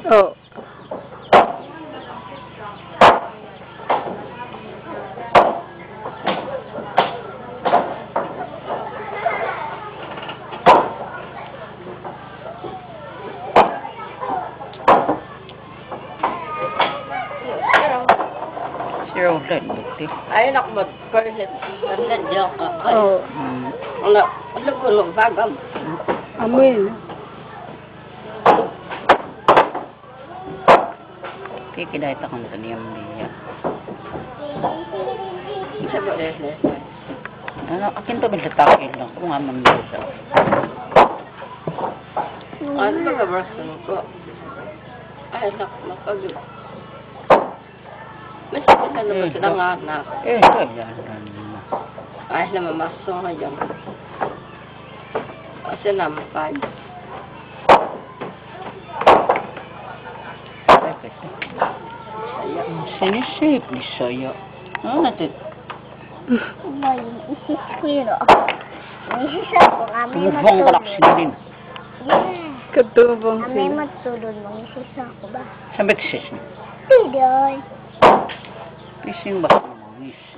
Oh. Zero red bukti. Ay, nakabot. Percent. Percent joke ka. Oh. Alam ko nung bagam. Amoy. Kikidahit akong taniyam niya. Sabi lesles. Ano, akin to sa takil lang. Kung nga mamisa. Ano ba kabarsan ko? Ay, nakagod. Mas ko na naman silang anak. Kaya Ay, namamasok nga dyan. Kasi nampay. Sinisip ni Saya. Ano natin? Ba, yung isis ko yun, oh. Yung isis ako, kami Tumubong ka lang sila din. Yeah. Katubong Kami sila. matulog, mga isis ako ba? Sabi ko sis. Tidoy. Pising ba? Miss.